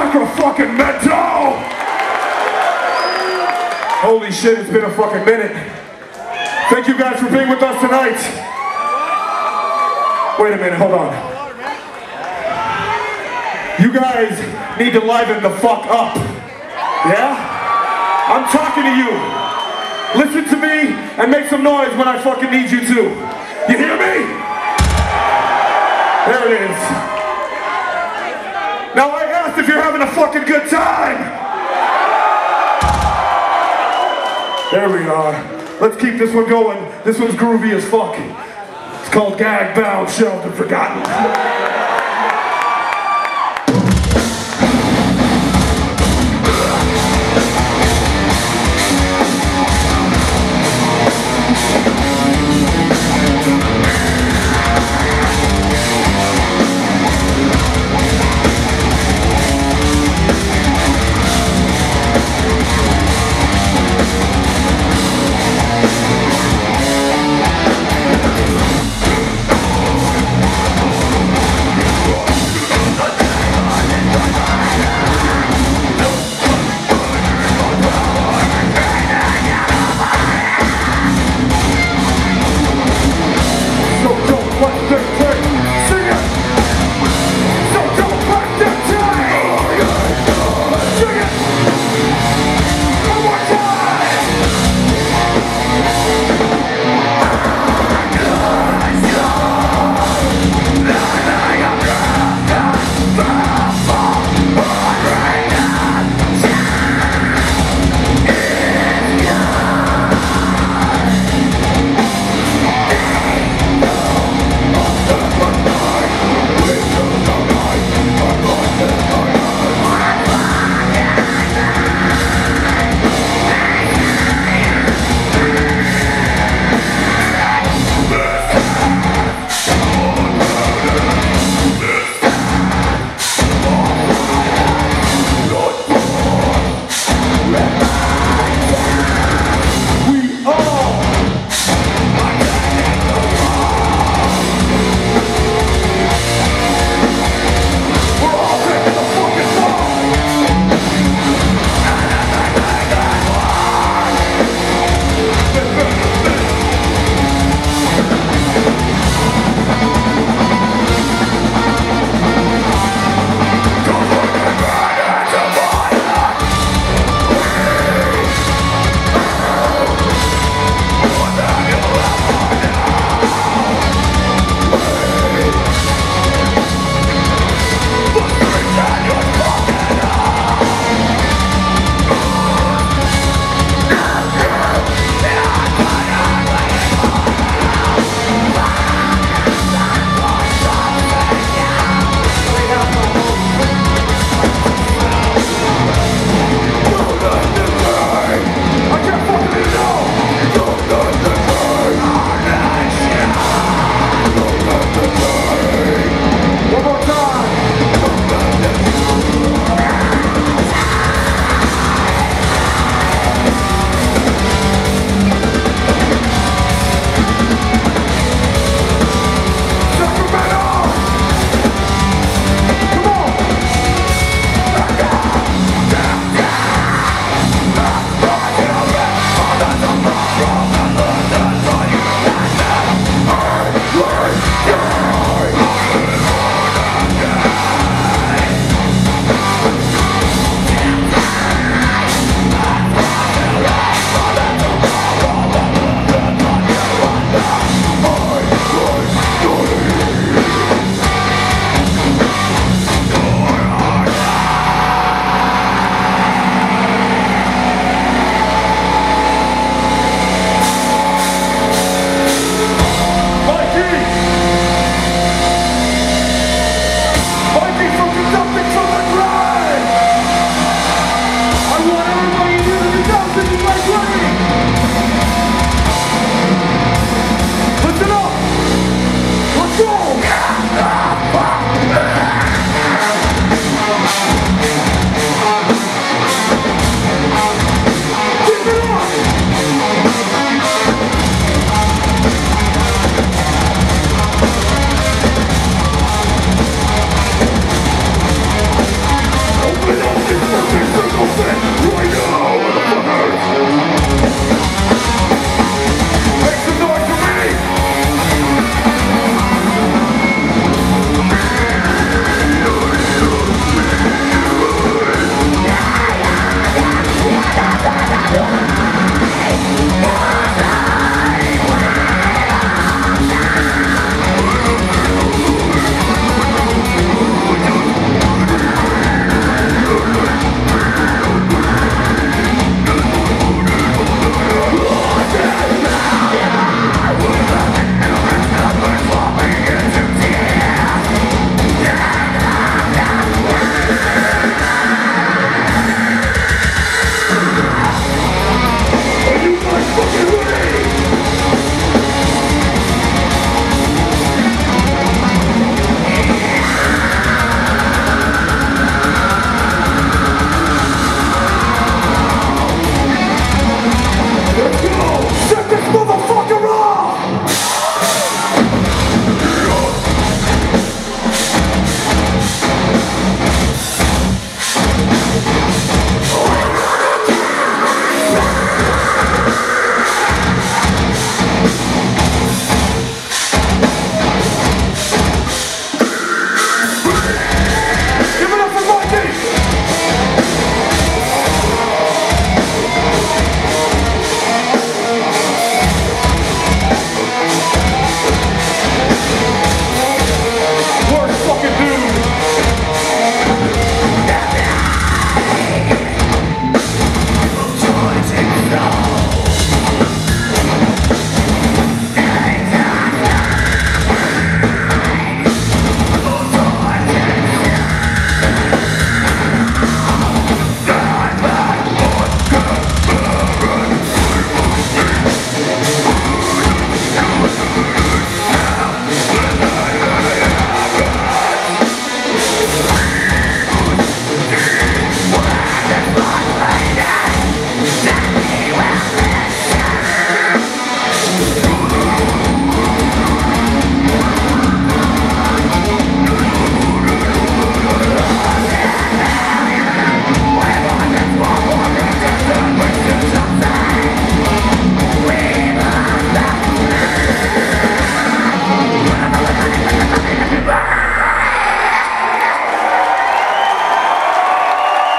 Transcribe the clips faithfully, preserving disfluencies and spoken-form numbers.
Sacramento! Holy shit, it's been a fucking minute. Thank you guys for being with us tonight. Wait a minute, hold on. You guys need to liven the fuck up. Yeah? I'm talking to you. Listen to me and make some noise when I fucking need you to. You hear me? There it is. Now I asked if you're having a fucking good time. There we are. Let's keep this one going. This one's groovy as fuck. It's called Gag Bound, Shelved and Forgotten.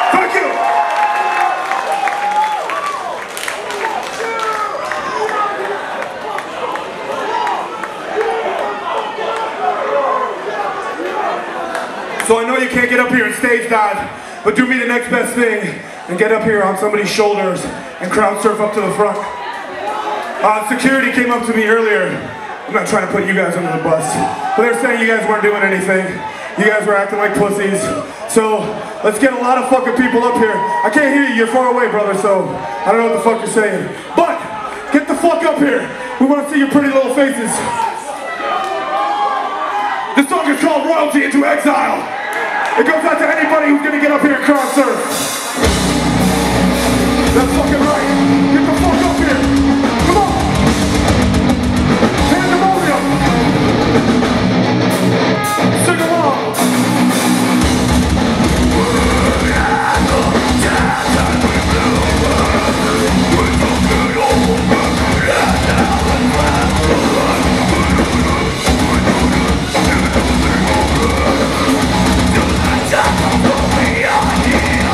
Thank you. So I know you can't get up here and stage dive, but do me the next best thing and get up here on somebody's shoulders and crowd surf up to the front. Uh, security came up to me earlier. I'm not trying to put you guys under the bus, but they're saying you guys weren't doing anything. You guys were acting like pussies. So let's get a lot of fucking people up here. I can't hear you, you're far away, brother, so I don't know what the fuck you're saying. But get the fuck up here. We want to see your pretty little faces. This song is called Royalty into Exile. It goes out to anybody who's gonna get up here and crowd surf. That's fucking right. Get the fuck up here. Come on. Pandemonium. Sing along. Yeah.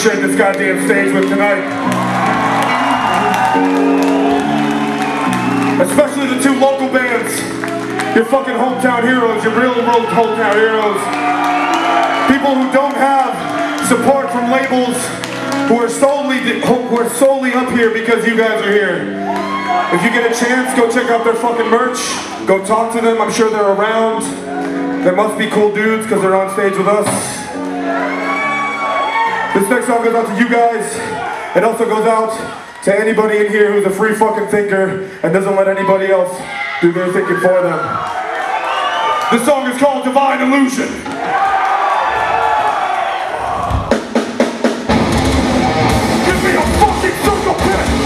sharing this goddamn stage with tonight. Especially the two local bands. Your fucking hometown heroes, your real world hometown heroes. People who don't have support from labels, who are solely who are solely up here because you guys are here. If you get a chance, go check out their fucking merch. Go talk to them. I'm sure they're around. They must be cool dudes because they're on stage with us. This next song goes out to you guys. It also goes out to anybody in here who's a free fucking thinker and doesn't let anybody else do their thinking for them. This song is called Divine Illusion. Give me a fucking circle pit!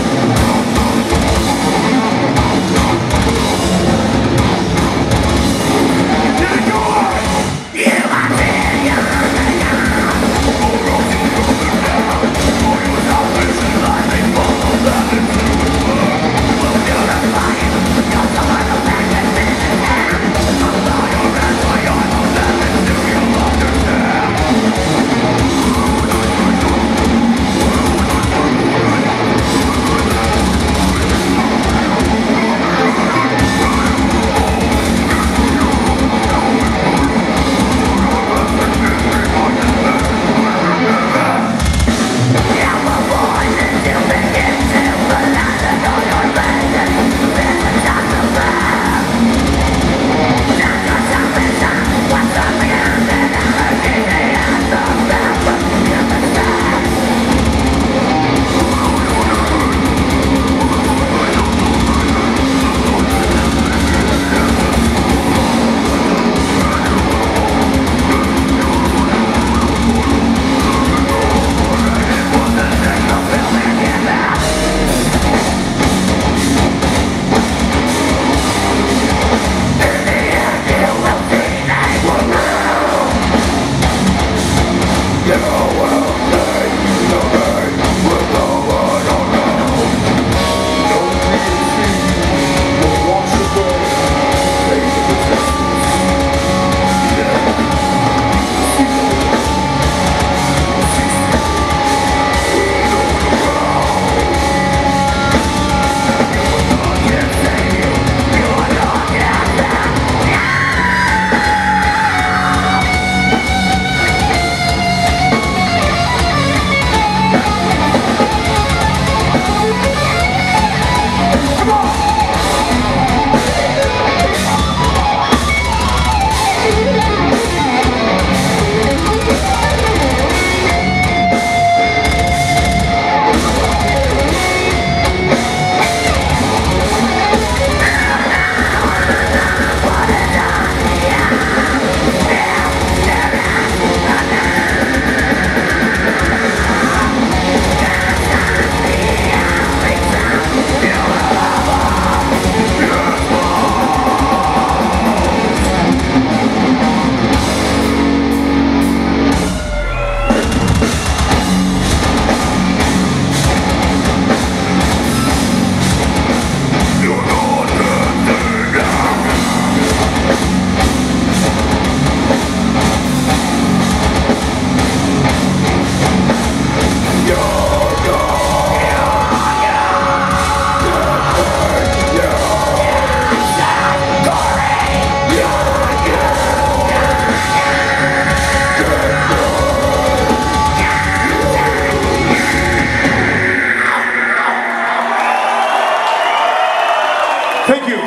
Thank you.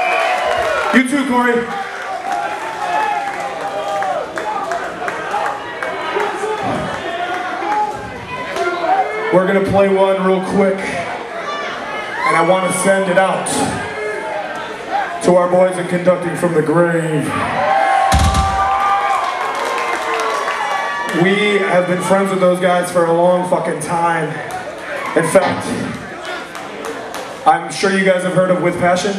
You too, Corey. We're gonna play one real quick, and I want to send it out to our boys in Conducting from the Grave. We have been friends with those guys for a long fucking time. In fact, I'm sure you guys have heard of With Passion.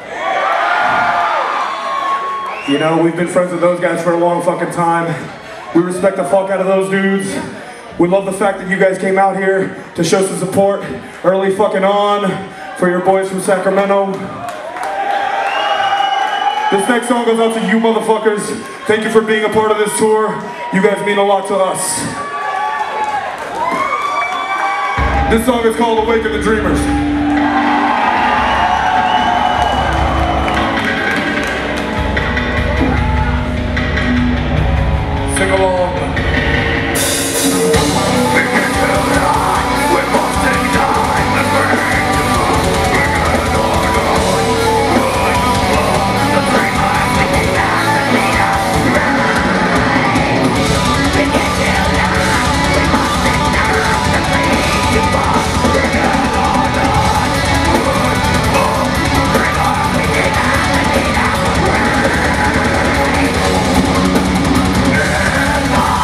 You know, we've been friends with those guys for a long fucking time. We respect the fuck out of those dudes. We love the fact that you guys came out here to show some support early fucking on for your boys from Sacramento. This next song goes out to you motherfuckers. Thank you for being a part of this tour. You guys mean a lot to us. This song is called Awaken the Dreamers. Sing along. Yeah.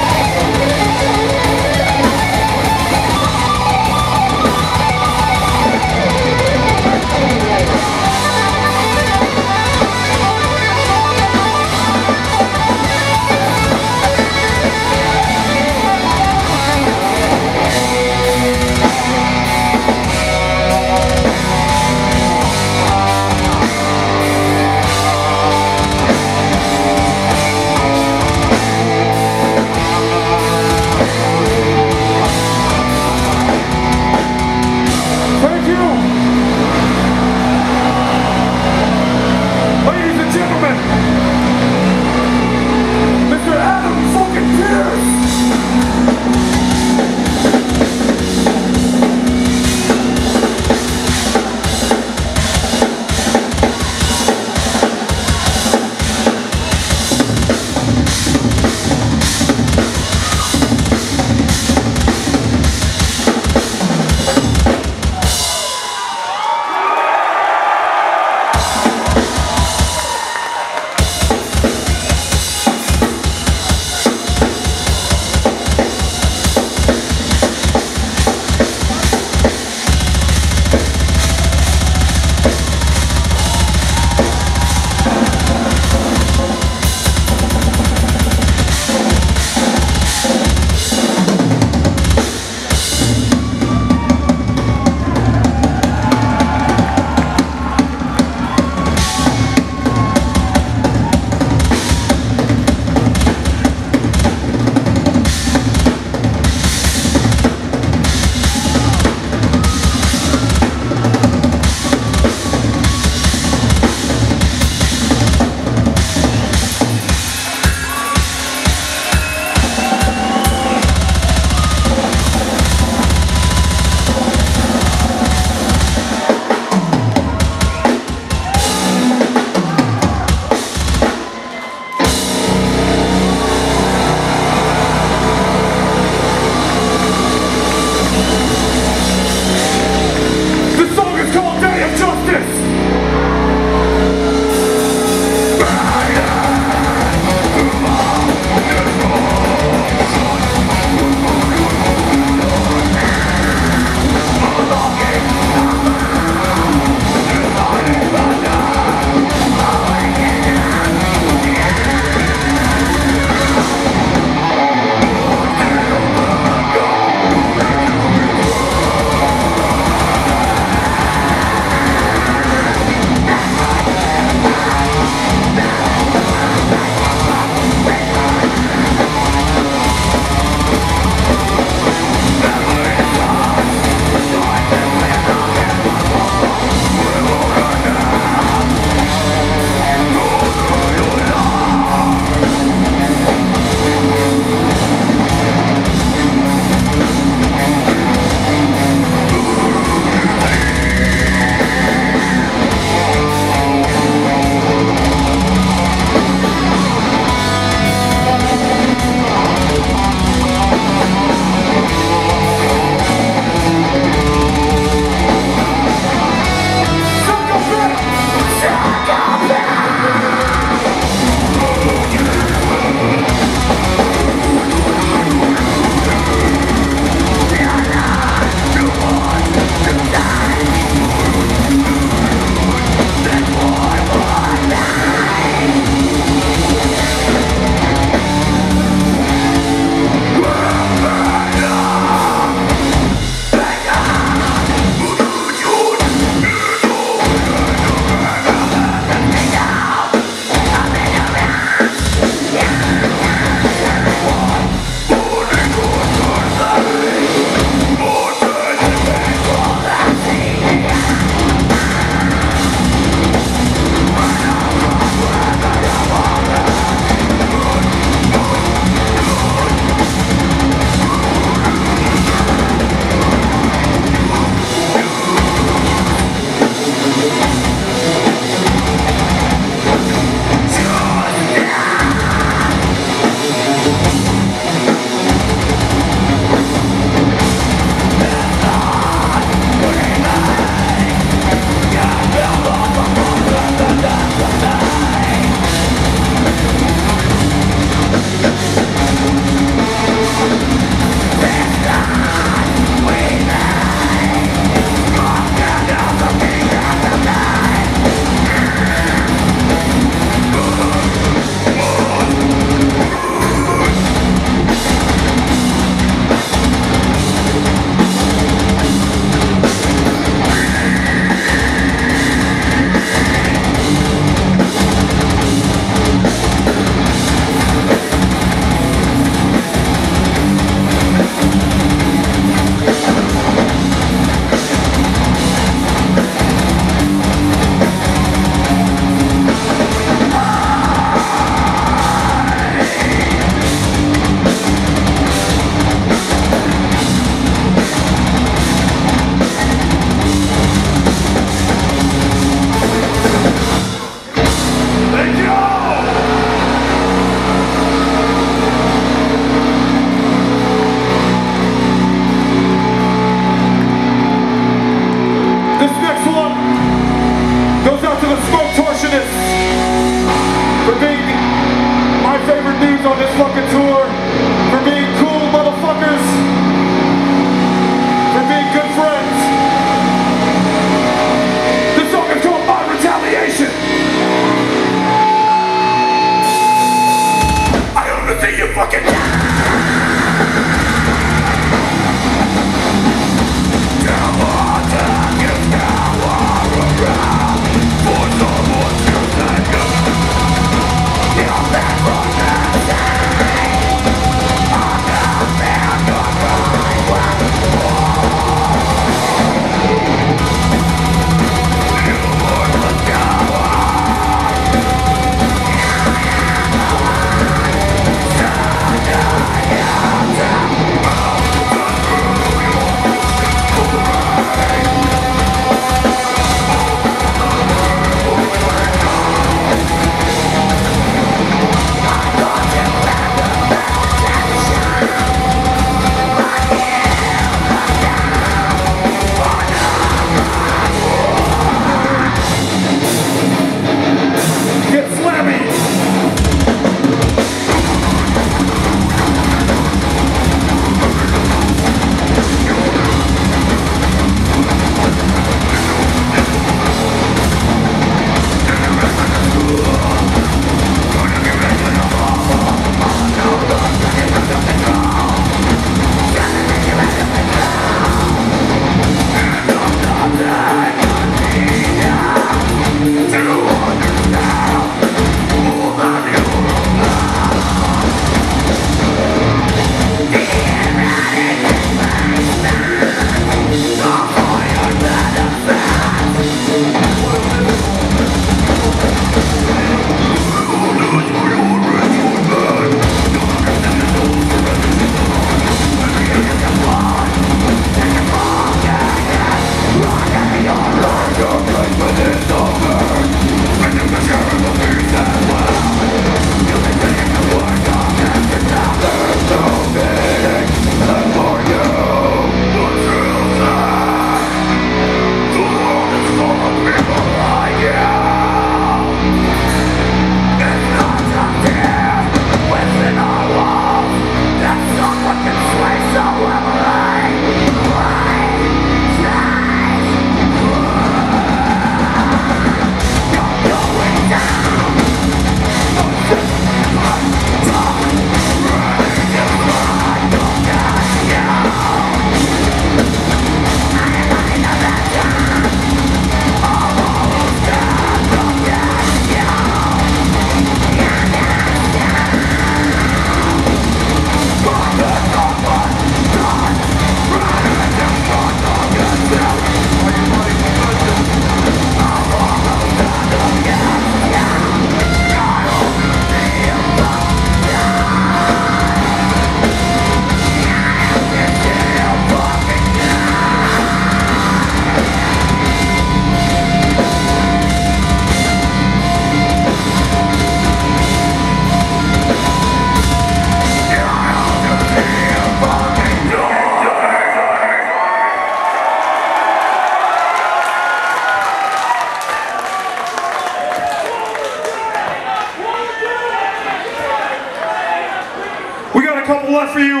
you.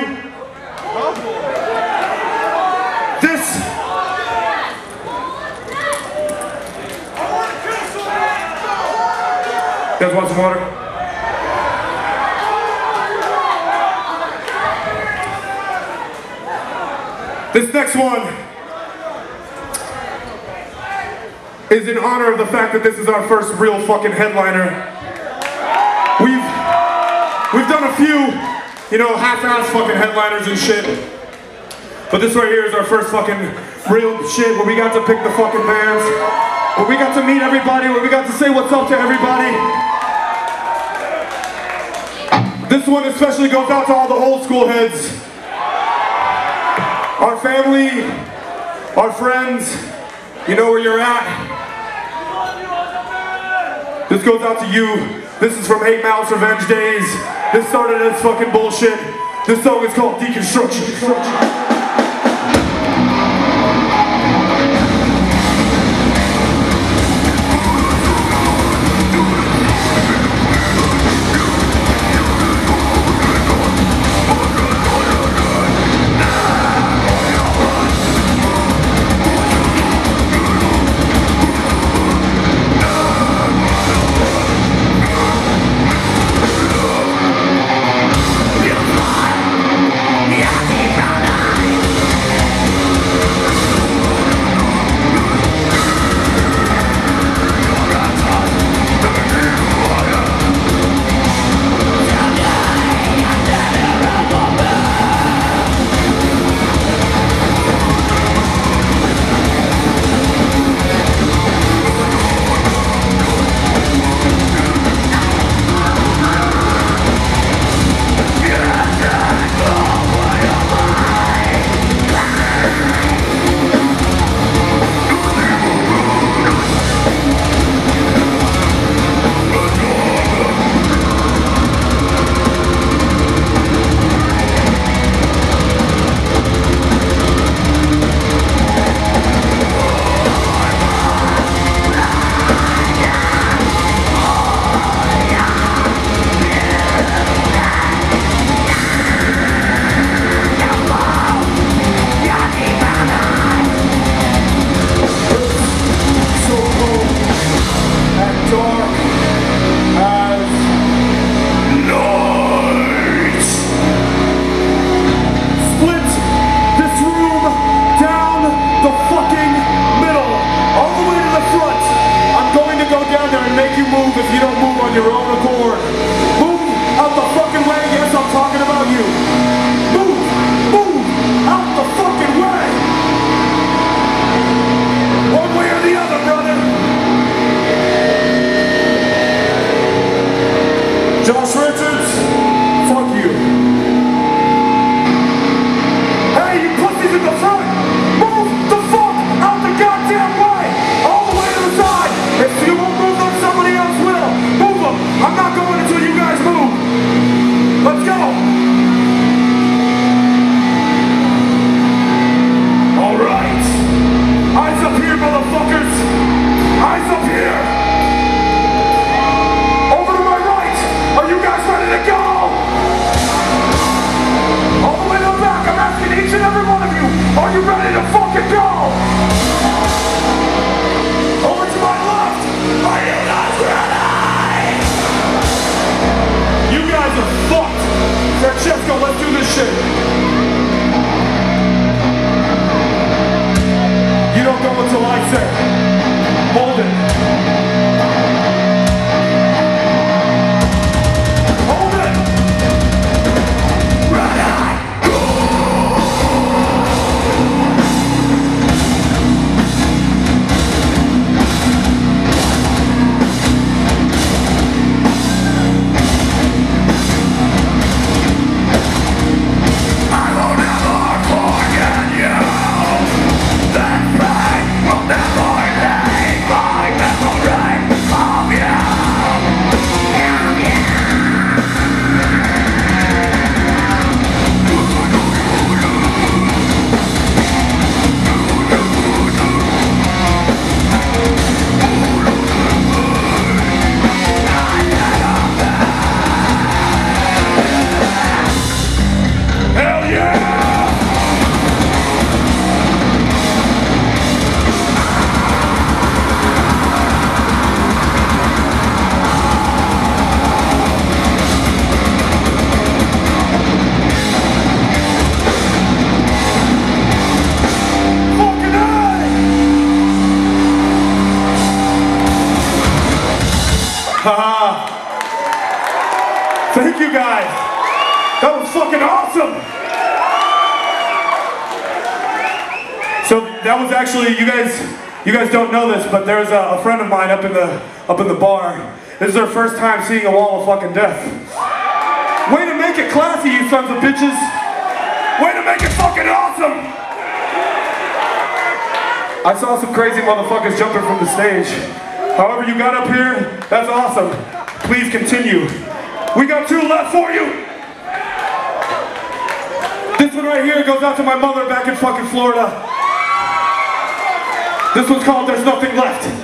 This. You guys want some water? This next one is in honor of the fact that this is our first real fucking headliner. We've we've done a few, you know, half-ass fucking headliners and shit. But this right here is our first fucking real shit where we got to pick the fucking bands, where we got to meet everybody, where we got to say what's up to everybody. This one especially goes out to all the old school heads. Our family, our friends, you know where you're at. This goes out to you. This is from eight Malice Revenge days. This started as fucking bullshit. This song is called Deconstruction. Deconstruction. Yeah, Thank you guys. That was fucking awesome. So that was actually, you guys, you guys don't know this, but there's a, a friend of mine up in the up in the bar. This is her first time seeing a wall of fucking death. Way to make it classy, you sons of bitches. Way to make it fucking awesome. I saw some crazy motherfuckers jumping from the stage. However you got up here, that's awesome. Please continue. We got two left for you. This one right here goes out to my mother back in fucking Florida. This one's called There's Nothing Left.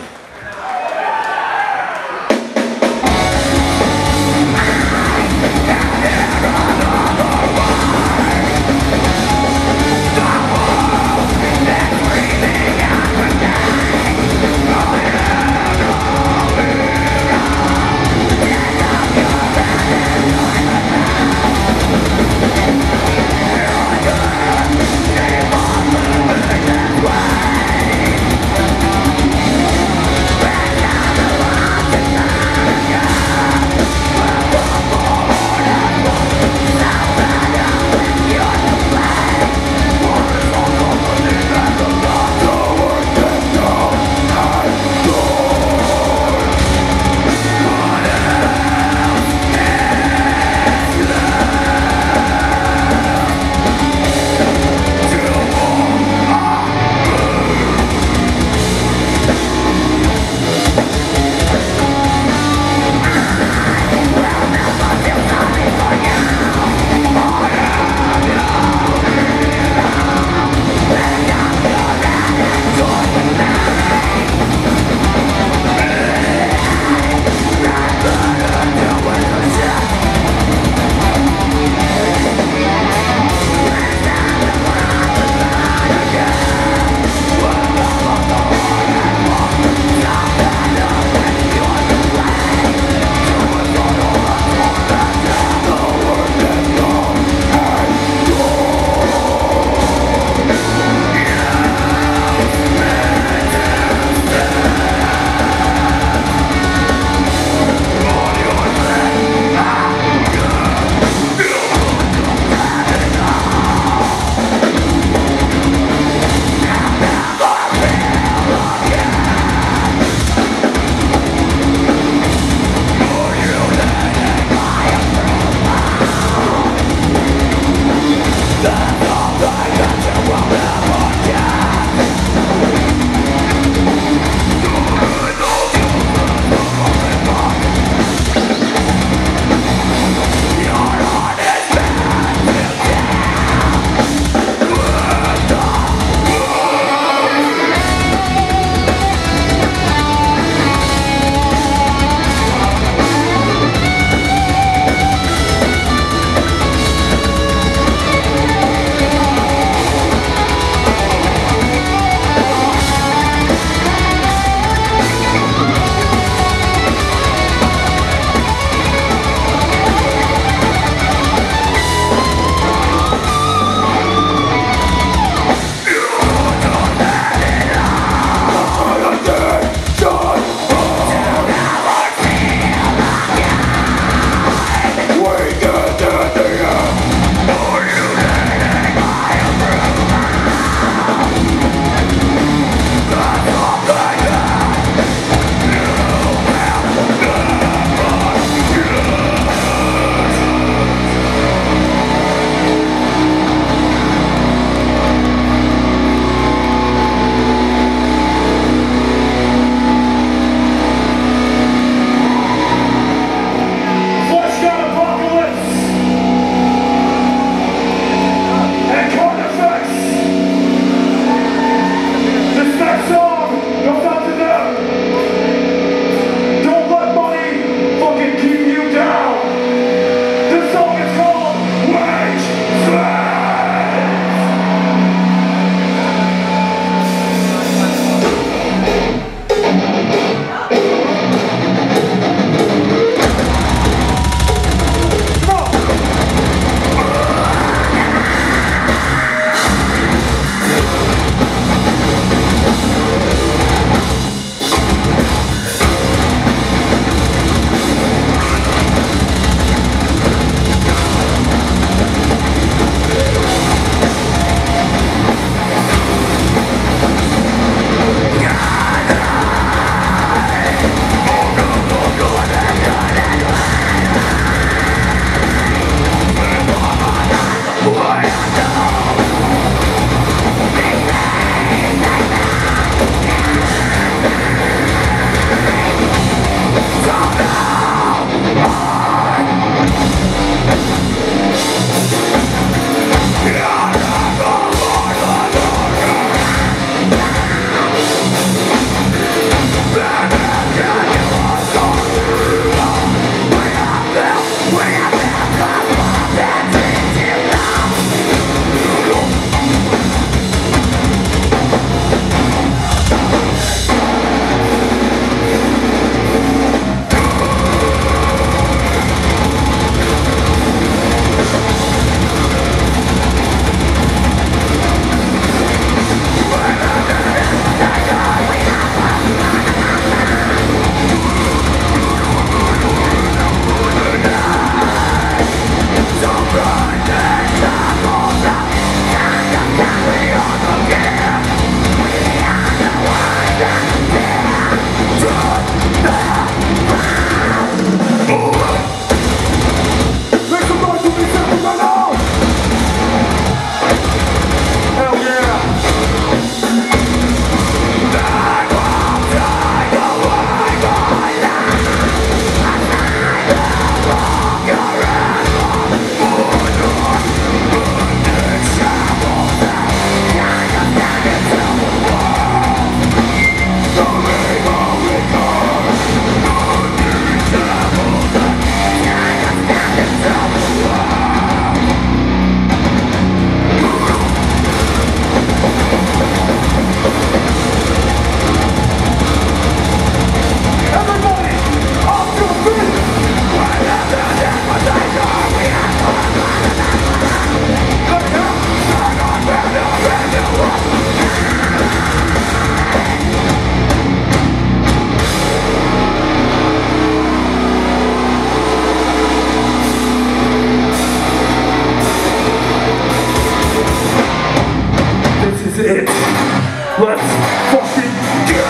Let's fucking go!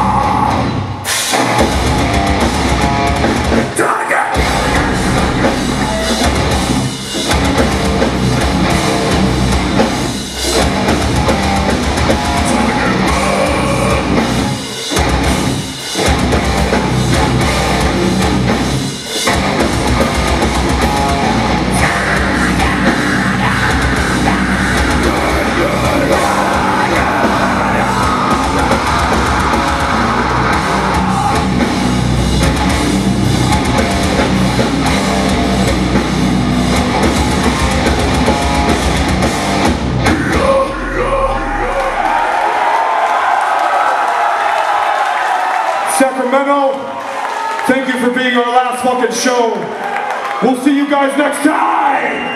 Done again! Sacramento, thank you for being our last fucking show. We'll see you guys next time!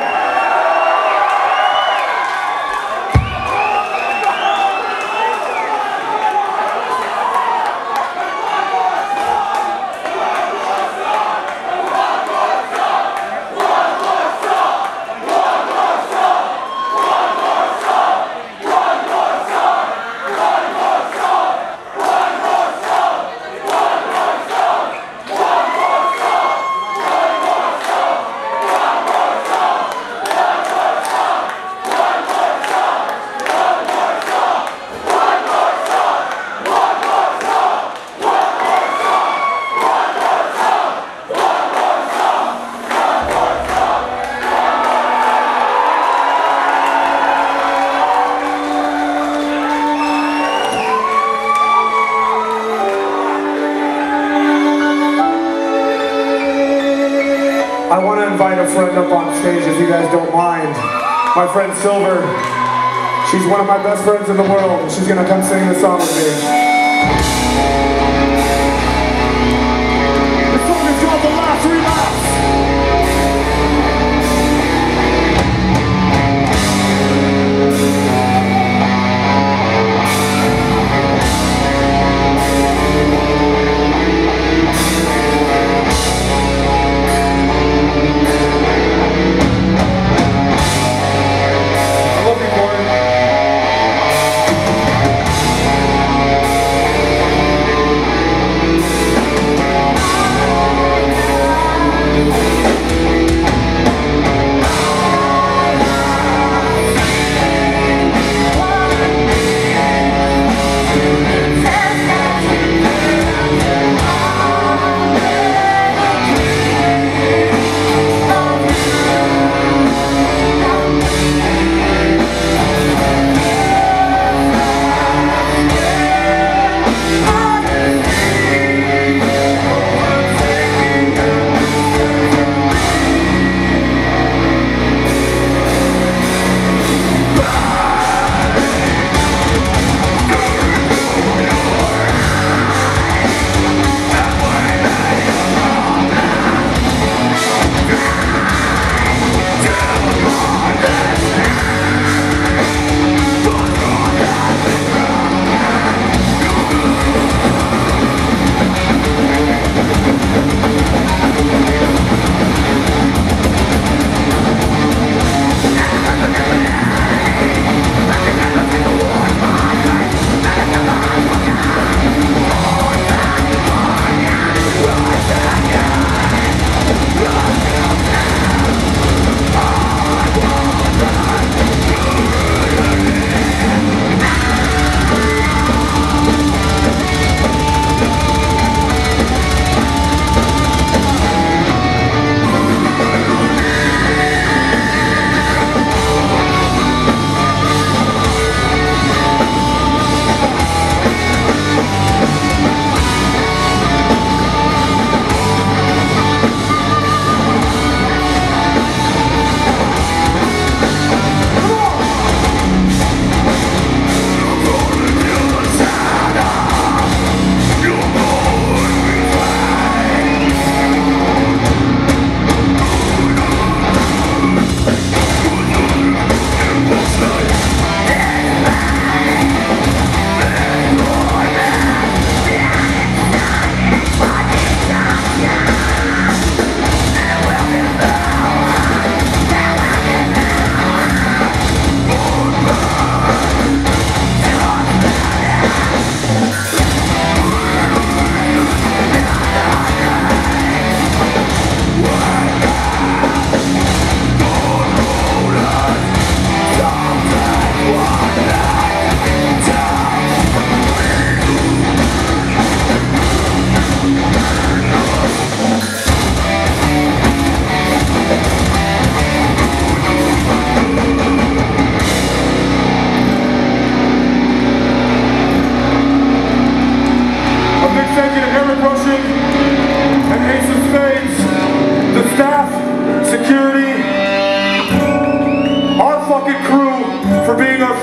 I want to invite a friend up on stage if you guys don't mind. My friend Silver. She's one of my best friends in the world. She's going to come sing this song with me. This song is called The Last Relapse. I love you, boy.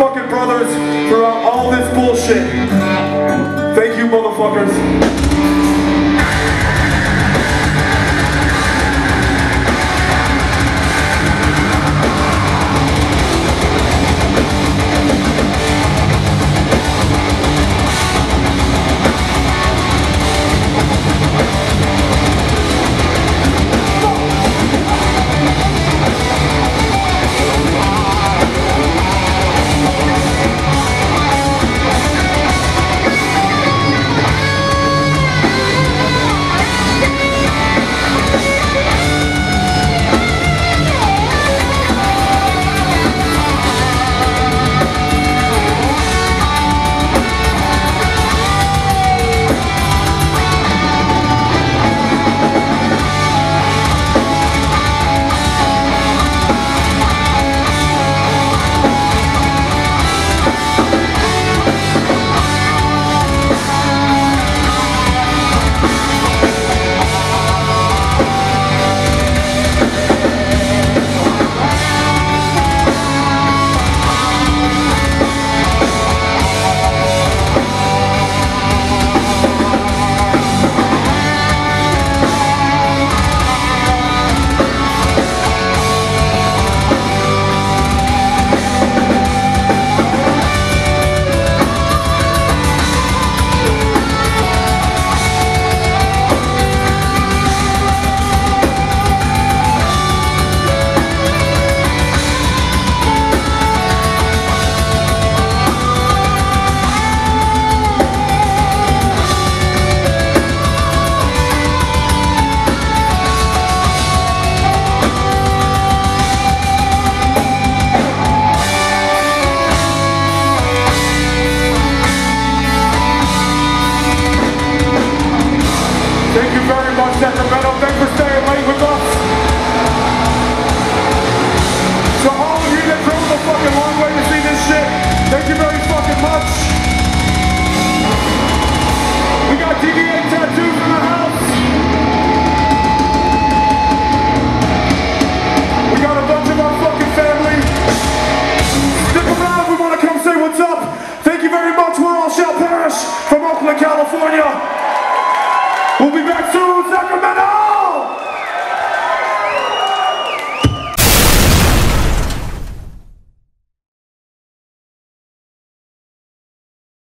fucking brothers throughout all this bullshit.